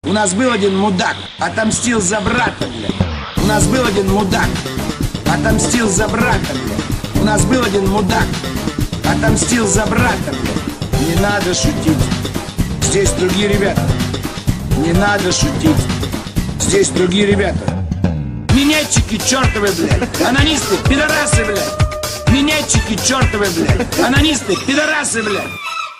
У нас был один мудак, отомстил за брата, блядь. У нас был один мудак, отомстил за брата, блядь. У нас был один мудак, отомстил за брата, блядь. Не надо шутить, здесь другие ребята. Не надо шутить, здесь другие ребята. Минетчики чертовы, блядь, анонисты, пидорасы, блядь. Минетчики чертовы, блядь, анонисты, пидорасы, блядь.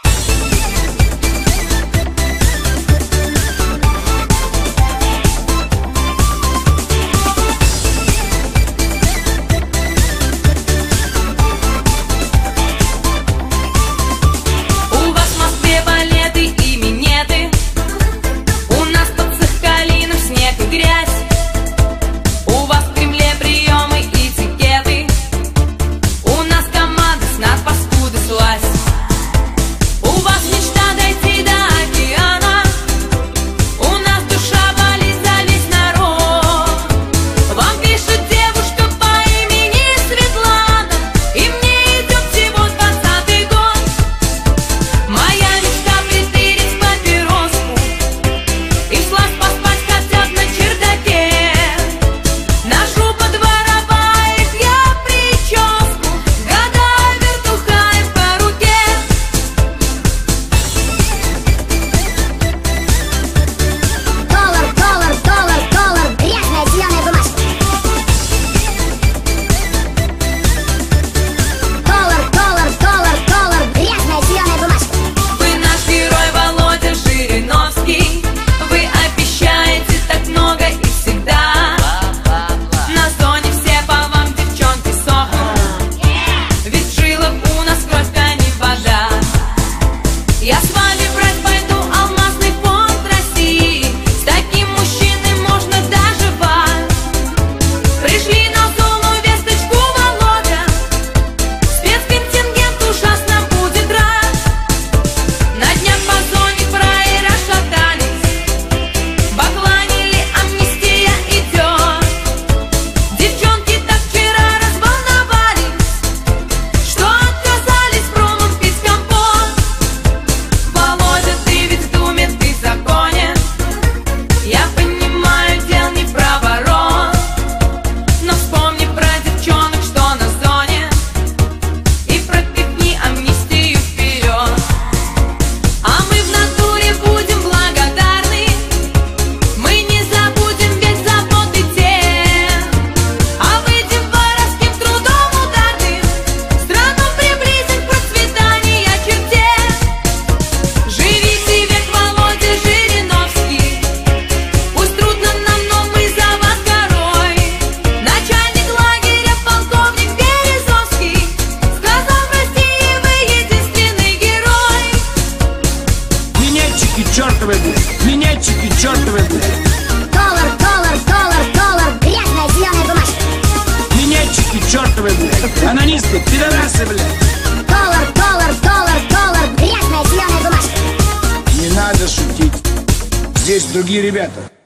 Чертовы, блядь, минетчики чертовы, блядь. Колор, грязная зеленая бумажка. Минетчики чертовы, блядь, анонисты, пидорасы, блядь. Колор, грязная зеленая бумажка. Не надо шутить, здесь другие ребята.